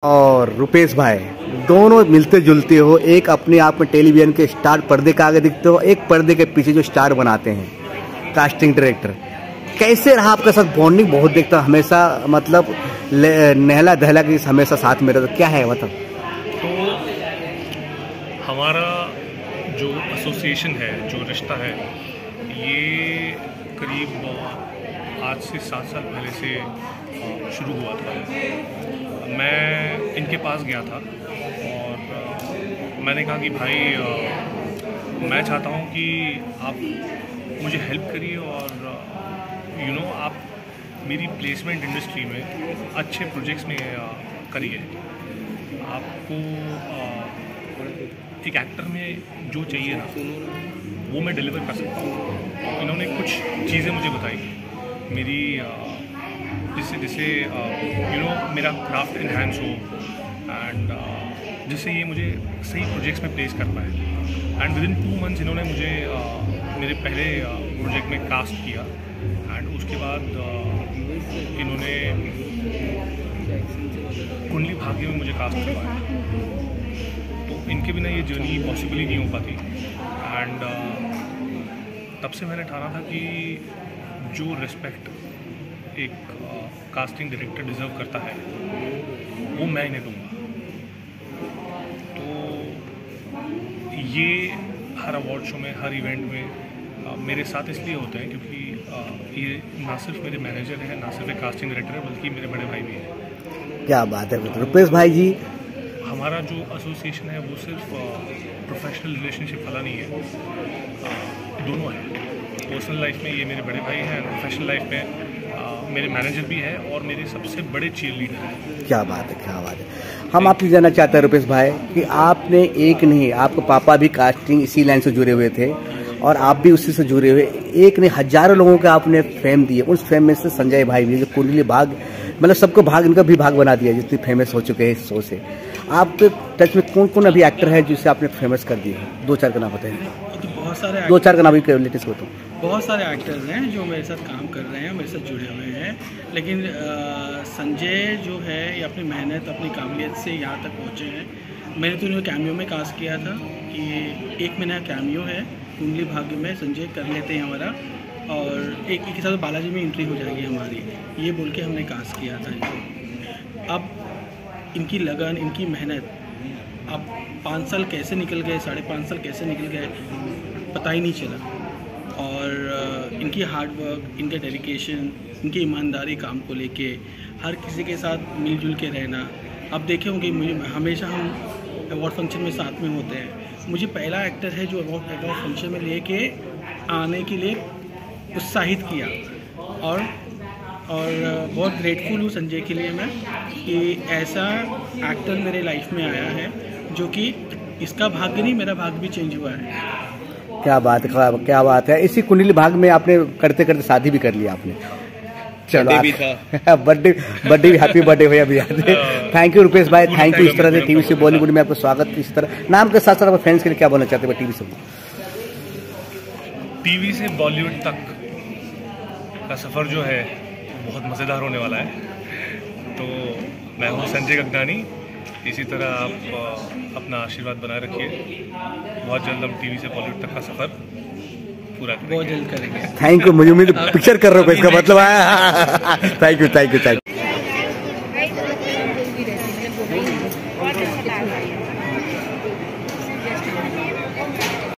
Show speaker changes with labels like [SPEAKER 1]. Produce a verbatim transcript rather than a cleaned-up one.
[SPEAKER 1] और रुपेश भाई दोनों मिलते जुलते हो, एक अपने आप में टेलीविजन के स्टार पर्दे के आगे दिखते हो, एक पर्दे के पीछे जो स्टार बनाते हैं कास्टिंग डायरेक्टर। कैसे रहा आपके साथ बॉन्डिंग? बहुत देखता हूँ हमेशा, मतलब नहला दहला के हमेशा साथ में रहता, क्या है मतलब?
[SPEAKER 2] तो हमारा जो एसोसिएशन है, जो रिश्ता है, ये करीब आज से सात साल पहले से शुरू हुआ था। मैं इनके पास गया था और मैंने कहा कि भाई मैं चाहता हूँ कि आप मुझे हेल्प करिए और यू नो आप मेरी प्लेसमेंट इंडस्ट्री में अच्छे प्रोजेक्ट्स में करिए। आपको एक एक्टर में जो चाहिए ना वो मैं डिलीवर कर सकता हूँ। इन्होंने कुछ चीज़ें मुझे बताई मेरी, जिससे जिससे यू नो मेरा क्राफ्ट इन्हांस हो एंड जिससे ये मुझे सही प्रोजेक्ट्स में प्लेस कर पाए। And with in two months इन्होंने मुझे uh, मेरे पहले प्रोजेक्ट uh, में कास्ट किया एंड उसके बाद uh, इन्होंने कुंडली भाग्य में मुझे कास्ट करवाया। तो इनके बिना ये जर्नी पॉसिबल ही नहीं हो पाती। एंड uh, तब से मैंने ठाना था कि जो रिस्पेक्ट एक कास्टिंग डायरेक्टर डिज़र्व करता है वो मैं इन्हें दूंगा। तो ये हर अवार्ड शो में, हर इवेंट में आ, मेरे साथ इसलिए होते हैं क्योंकि आ, ये ना सिर्फ मेरे मैनेजर हैं, ना सिर्फ एक कास्टिंग डायरेक्टर है, बल्कि मेरे बड़े भाई भी हैं।
[SPEAKER 1] क्या बात है रुपेश भाई जी।
[SPEAKER 2] हमारा जो एसोसिएशन है वो सिर्फ प्रोफेशनल रिलेशनशिप वाला नहीं है, आ, दोनों है। पर्सनल लाइफ में ये मेरे बड़े भाई हैं, प्रोफेशनल लाइफ में आ, मेरे मैनेजर भी है और मेरे सबसे बड़े चीयर लीडर हैं।
[SPEAKER 1] क्या बात है, क्या बात है। हम आपसे जानना चाहते हैं रुपेश भाई कि आपने एक नहीं, आपके पापा भी कास्टिंग इसी लाइन से जुड़े हुए थे और आप भी उसी से जुड़े हुए, एक नहीं हजारों लोगों को आपने फेम दिए। उस फेम में से संजय भाई भी, जो कुंडली भाग, मतलब सबको भाग, इनका भी भाग बना दिया जितनी फेमस हो चुके हैं इस शो से। आपके टच में कौन कौन अभी एक्टर है जिसे आपने फेमस कर दिए हैं? दो चार का नाम बताएं।
[SPEAKER 3] तो बहुत सारे
[SPEAKER 1] दो चार का नाम भी लेटेस्ट हो तो
[SPEAKER 3] बहुत सारे एक्टर्स हैं जो मेरे साथ काम कर रहे हैं, मेरे साथ जुड़े हुए हैं। लेकिन आ, संजय जो है ये अपनी मेहनत, अपनी काबिलियत से यहाँ तक पहुँचे हैं। मैंने तो इन्हें कैमियो में कास्ट किया था कि एक महीना कैमियो है कुंडली भाग्य में, संजय कर लेते हैं हमारा, और एक एक साथ बालाजी में एंट्री हो जाएगी हमारी, ये बोल के हमने कास्ट किया था इनको। अब इनकी लगन, इनकी मेहनत, अब पाँच साल कैसे निकल गए, साढ़े पाँच साल कैसे निकल गए पता ही नहीं चला। और इनकी हार्ड वर्क, इनका डेडिकेशन, इनकी ईमानदारी काम को लेके, हर किसी के साथ मिलजुल के रहना। अब देखे होंगे मुझे हमेशा हम अवार्ड फंक्शन में साथ में होते हैं। मुझे पहला एक्टर है जो अवार्ड अवार्ड फंक्शन में लेके आने के लिए उत्साहित किया, और और बहुत ग्रेटफुल हूँ संजय के लिए मैं कि ऐसा एक्टर मेरे लाइफ में आया है जो कि इसका भाग्य नहीं, मेरा भाग्य भी चेंज हुआ है।
[SPEAKER 1] क्या बात है, क्या बात है। इसी कुंडली भाग में आपने करते करते शादी भी कर लिया आपने। चलो भी था बर्थडे बर्थडे भी हैप्पी बर्थडे भैया भैया। थैंक यू रुपेश भाई, थैंक यू। इस तरह से टीवी से बॉलीवुड में आपका स्वागत, इस तरह नाम के साथ साथ अपने फ्रेंड्स के लिए क्या बोलना चाहते हैं? टीवी से
[SPEAKER 2] टीवी से बॉलीवुड तक का सफ़र जो है बहुत मज़ेदार होने वाला है। तो मैं हूँ संजय गगनानी। इसी तरह आप अपना आशीर्वाद बनाए रखिए। बहुत जल्द हम टीवी से बॉलीवुड तक का सफ़र पूरा करेंगे।
[SPEAKER 3] बहुत जल्द करेंगे।
[SPEAKER 1] Thank you. मुझे उम्मीद पिक्चर कर रहे हो इसका मतलब है। Thank you thank you thank you.